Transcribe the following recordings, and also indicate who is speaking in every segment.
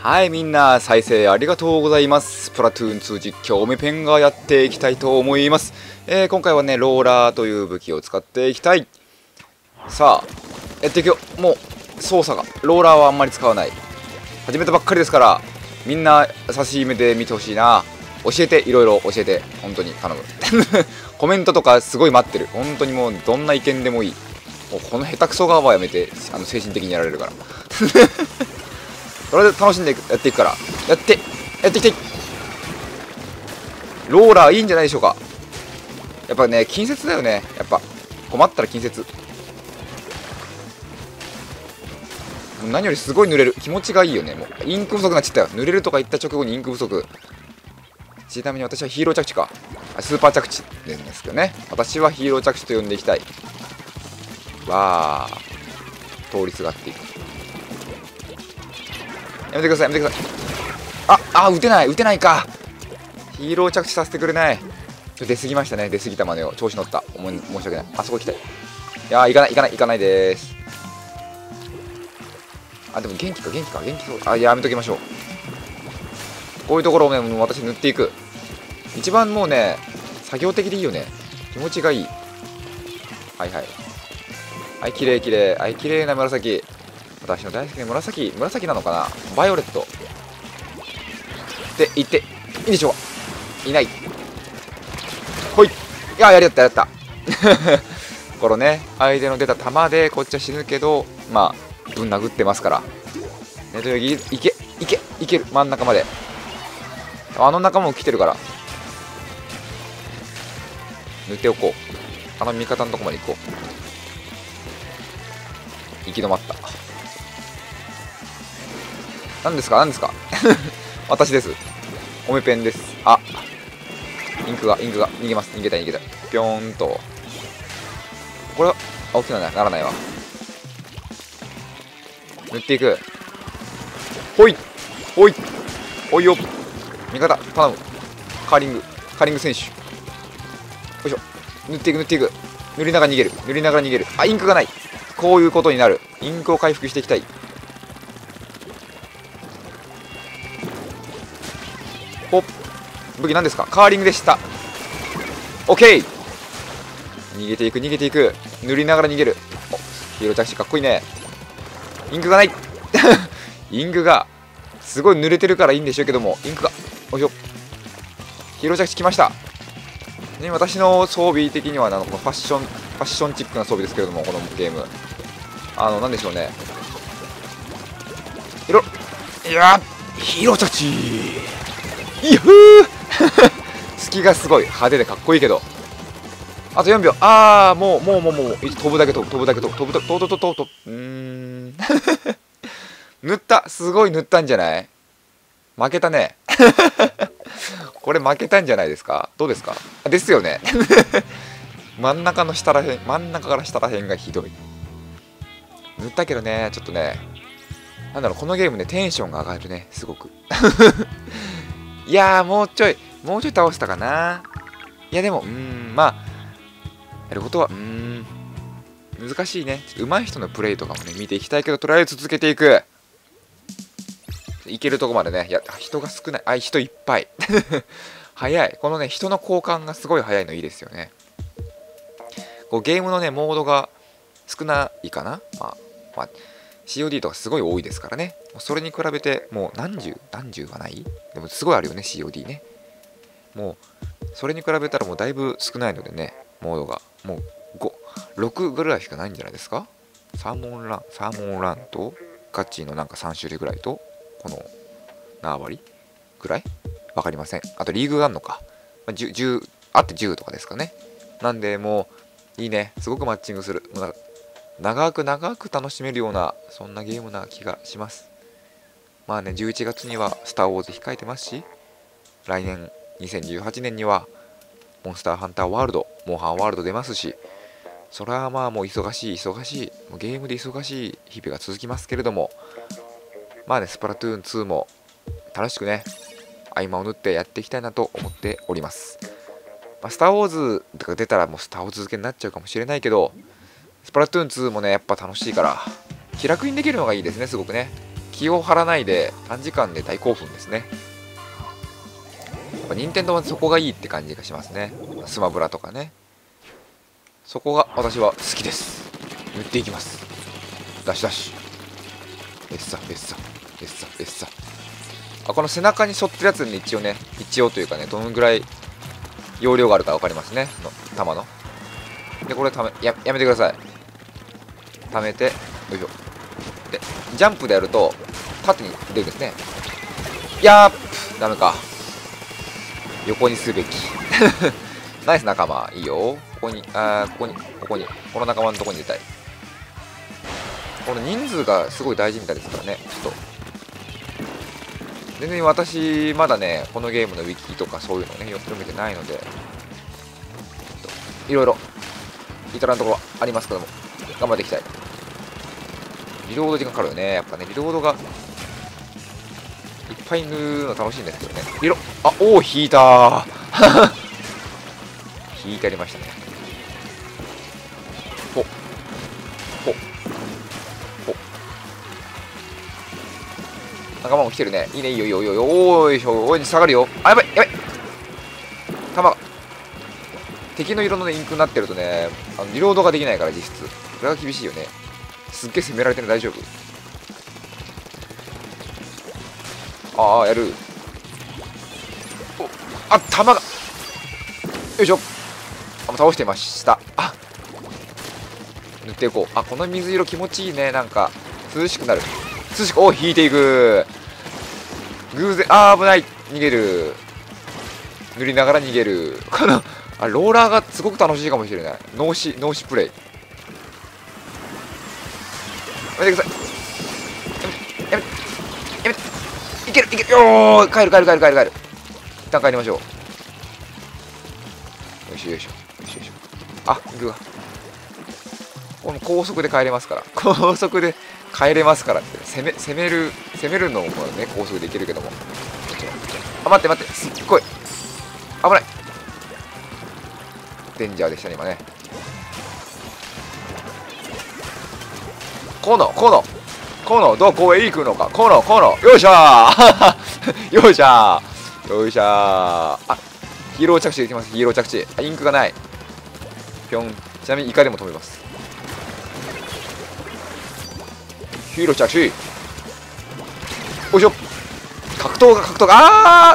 Speaker 1: はい、みんな再生ありがとうございます。スプラトゥーン2実況メペンがやっていきたいと思います。今回はね、ローラーという武器を使っていきたい。さあ、やっていくよ。もう、操作が。ローラーはあんまり使わない。始めたばっかりですから、みんな優しい目で見てほしいな。教えて、いろいろ教えて。本当に頼む。コメントとかすごい待ってる。本当にもう、どんな意見でもいい。もうこの下手くそ側はやめて、精神的にやられるから。それで楽しんでやっていくから、やっていきたい。ローラーいいんじゃないでしょうか。やっぱね、近接だよね。やっぱ困ったら近接。何よりすごい濡れる。気持ちがいいよね。もうインク不足になっちゃったよ。濡れるとか言った直後にインク不足。ちなみに私はヒーロー着地か。スーパー着地なんですけどね。私はヒーロー着地と呼んでいきたい。わー、通りすがっていく。やめてください、やめてください。打てないか。ヒーロー着地させてくれない。出過ぎましたね。出過ぎたまでを調子乗った。申し訳ない。あそこ行きたい。いやー、行かないです。でも元気そう。やめときましょう。こういうところをね、もう私塗っていく。一番もうね、作業的でいいよね。気持ちがいい。はい、綺麗。はい、綺麗な紫。私の大好きな紫なのかな。バイオレットでいっていいでしょうか。いない。ほい。やったこのね、相手の出た球でこっちは死ぬけど、まあぶん殴ってますからね。といういける。真ん中まで。あの仲間も来てるから塗っておこう。あの味方のとこまで行こう。行き止まった。何ですか私です。オメペンです。インクが逃げます。逃げた。ぴょーんと。これは大きくならないわ。塗っていく。ほいよ。味方頼む。カーリング選手。よいしょ。塗っていく。塗りながら逃げる。インクがない。こういうことになる。インクを回復していきたい。武器何ですか。カーリングでした。オッケー。逃げていく。塗りながら逃げる。ヒーロー着地かっこいいね。インクがない。インクがすごい濡れてるからいいんでしょうけども、インクがおいしょ。ヒーロー着地きましたね。私の装備的にはファッションチックな装備ですけれども、このゲームなんでしょうね。ヒーロー着地イフー隙がすごい派手でかっこいいけど、あと4秒。もう飛ぶだけ塗った。すごい塗ったんじゃない。負けたね。これ負けたんじゃないですか。どうですか。ですよね。真ん中から下らへんがひどい。塗ったけどね、ちょっとね、このゲームね、テンションが上がるね、すごく。いやー、もうちょい倒したかな。いやでもやることは難しいね。上手い人のプレイとかもね見ていきたいけど、とりあえず続けていく。いけるとこまでね。人が少ない。人いっぱい。早い。このね、人の交換がすごい早いのいいですよね。ゲームのねモードが少ないかな。COD とかすごい多いですからね。それに比べてもう何十はない。でもすごいあるよね COD ね。もうそれに比べたらもうだいぶ少ないのでね、モードがもう6ぐらいしかないんじゃないですか。サーモンランとガチの3種類ぐらいと、この縄張りぐらいわかりません。あとリーグがあるのか、10あって10とかですかね。なんでもういいね。すごくマッチングする。長く楽しめるような、そんなゲームな気がします。11月にはスターウォーズ控えてますし、来年2018年にはモンスターハンターワールド、モンハンワールド出ますし、それはもう忙しいもうゲームで忙しい日々が続きますけれども、スプラトゥーン2も楽しくね、合間を縫ってやっていきたいなと思っております。スターウォーズとか出たらもうスターウォーズ漬けになっちゃうかもしれないけど、スプラトゥーン2もねやっぱ楽しいから気楽にできるのがいいですね。すごくね。 気を張らないで短時間で大興奮ですね。やっぱ任天堂はそこがいいって感じがしますね。スマブラとかね、そこが私は好きです。塗っていきます。ダッシュダッシュ、エッサエッサエッサエッサ。あ、この背中に沿ってるやつに一応というかね、どのぐらい容量があるか分かりますね、弾の。でこれやめてください。溜めて、よいしょ。でジャンプでやると縦に出るんですね。いやー、ダメか。横にすべき。ナイス仲間、いいよ。ここに、この仲間のところに出たい。この人数がすごい大事みたいですからね。ちょっと全然私まだね、このゲームのウィキとかそういうのね読めてないので、いろいろ至らんところはありますけども、頑張っていきたい。リロード時間かかるよね、やっぱね。リロードがいっぱい塗るの楽しいんですけどね。おお、引いたー引いてありましたね。ほ仲間も来てるね。いいね、いいよいいよいいよ。おーいしょ、おい下がるよ。あ、やばいやばい。弾が敵の色の、ね、インクになってるとね、リロードができないから実質。これは厳しいよね。すっげえ攻められてる。大丈夫？ああ、やる。あ、弾がよいしょ。倒してました。塗っていこう。この水色気持ちいいね。なんか涼しくなる。引いていく。偶然、危ない。逃げる。塗りながら逃げる。このローラーがすごく楽しいかもしれない。脳死プレイ。やめてください。やめて。いける。よー、帰る。一旦帰りましょう。よいしょ。行くわ。この高速で帰れますから。高速で帰れますからって。攻めるのもね、高速でいけるけども。待って。すっごい。危ない。デンジャーでしたね、今ね。このどこへ行くのか。このよいしょーよいしょー。ヒーロー着地できます。ヒーロー着地。インクがない。ぴょん。ちなみにイカでも止めます。ヒーロー着地。おいしょ。格闘が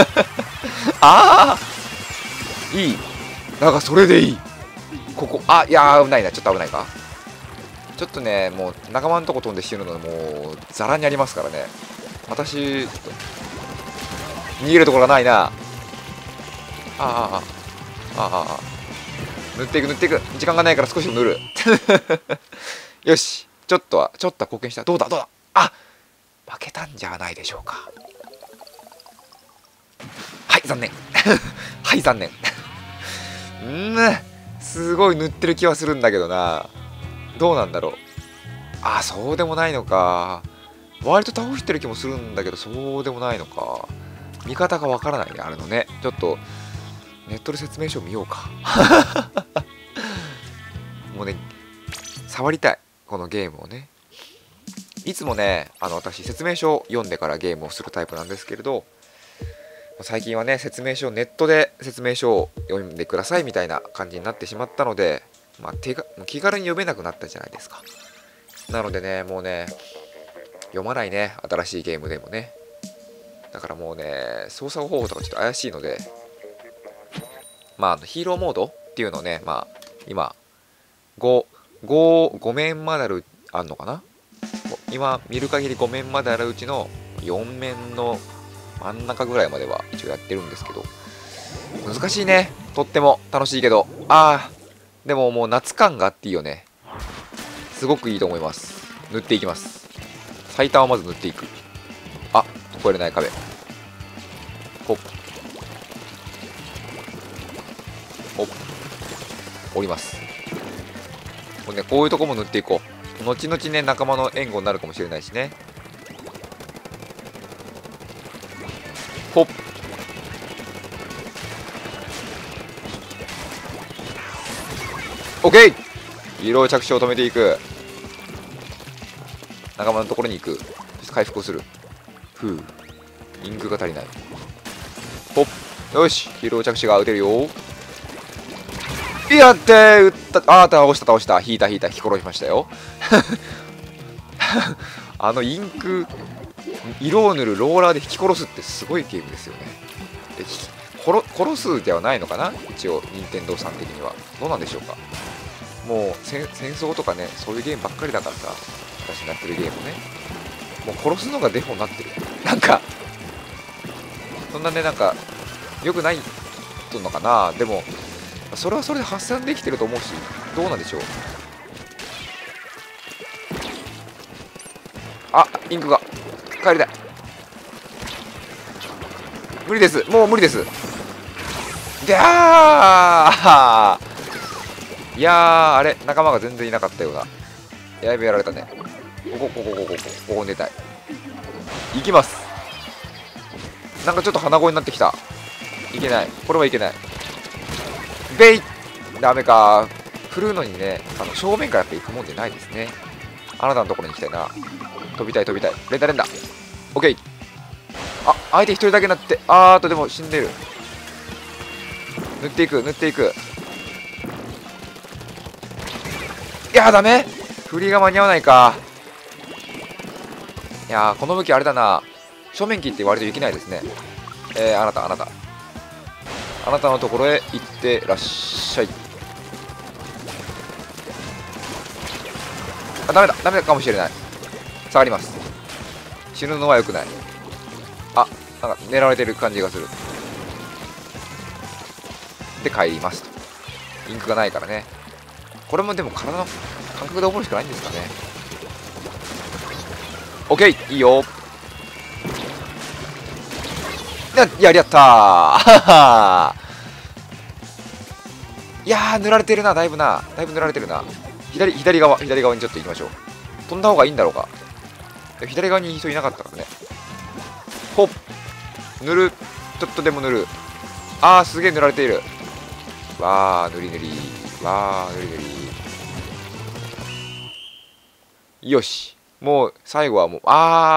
Speaker 1: いい。なんかそれでいい。ここいやー、危ないな。ちょっと危ないか。ちょっとね、もう仲間のとこ飛んで死ぬのもうザラにありますからね。私逃げるところがないな。塗っていく。時間がないから少し塗る。よし、ちょっとは貢献した。どうだ。負けたんじゃないでしょうか。はい残念。すごい塗ってる気はするんだけどな。どうなんだろう。そうでもないのか。割と倒してる気もするんだけど、そうでもないのか。見方がわからないね、あれのね。ちょっとネットで説明書を見ようか。もうね、触りたい、このゲームをね。いつもね、私説明書を読んでからゲームをするタイプなんですけれど、最近はね、ネットで説明書を読んでくださいみたいな感じになってしまったので、気軽に読めなくなったじゃないですか。なのでね、もうね、読まないね、新しいゲームでもね。だからもうね、操作方法とかちょっと怪しいので、ヒーローモードっていうのをね、今5面まであるあんのかな。今見る限り5面まであるうちの4面の真ん中ぐらいまでは一応やってるんですけど、難しいね。とっても楽しいけど、でももう夏感があっていいよね。すごくいいと思います。塗っていきます。最短をまず塗っていく。越えれない壁。ほっ降ります。こういうとこも塗っていこう。後々ね、仲間の援護になるかもしれないしね。ほっオッケー。ヒーロー着地を止めていく。仲間のところに行く。そし回復をする。ふう、インクが足りない。ほっ、よし、ヒーロー着地が打てるよ。やってー、打った。倒した。引いた、引き殺しましたよ。インク、色を塗るローラーで引き殺すってすごいゲームですよね。殺すではないのかな、一応、任天堂さん的には。どうなんでしょうか。もう戦争とかね、そういうゲームばっかりだからさ、私がやってるゲームね。もう殺すのがデフォになってる。なんか、そんなね、なんか、良くないとのかな。でも、それはそれで発散できてると思うし、どうなんでしょう。インクが帰りたい。無理です、もう無理です。であー、いやー、あれ仲間が全然いなかったようだ。やべやられたね。ここ寝たい。行きます。なんかちょっと鼻声になってきた。いけない、これはいけない。ベイ、ダメか。振るのにね、正面からやっていくもんじゃないですね。あなたのところに行きたいな。飛びたい。連打。オッケー。相手一人だけになって、でも死んでる。塗っていく。いやー、ダメ。振りが間に合わないか。いやー、この武器あれだな。正面切って割といけないですね。あなたのところへ行ってらっしゃい。ダメかもしれない。下がります。死ぬのは良くない。なんか狙われてる感じがする。で帰りますと。インクがないからね。これもでも体の感覚で覚えるしかないんですかね。オッケー、いいよ。やりったー。いやー、塗られてるな。だいぶ塗られてるな。左側にちょっと行きましょう。飛んだ方がいいんだろうか。左側に人いなかったからね。ほっ、塗る。ちょっとでも塗る。すげえ塗られている。わー、塗り。よし。もう、最後はもう、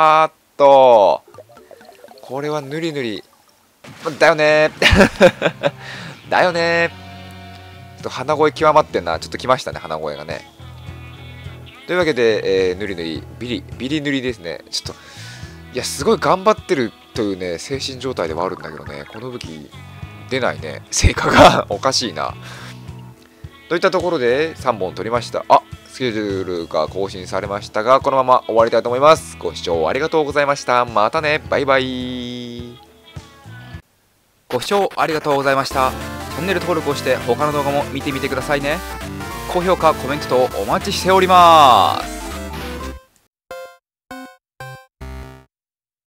Speaker 1: これは塗り。だよねー。ちょっと鼻声極まってんな。ちょっと来ましたね、鼻声がね。というわけで、塗り、ビリ塗りですね。ちょっと、いや、すごい頑張ってるというね、精神状態ではあるんだけどね、この武器、出ないね。成果がおかしいな。といったところで、3本取りました。スケジュールが更新されましたが、このまま終わりたいと思います。ご視聴ありがとうございました。またね、バイバイ。ご視聴ありがとうございました。チャンネル登録をして他の動画も見てみてくださいね。高評価、コメント等お待ちしております。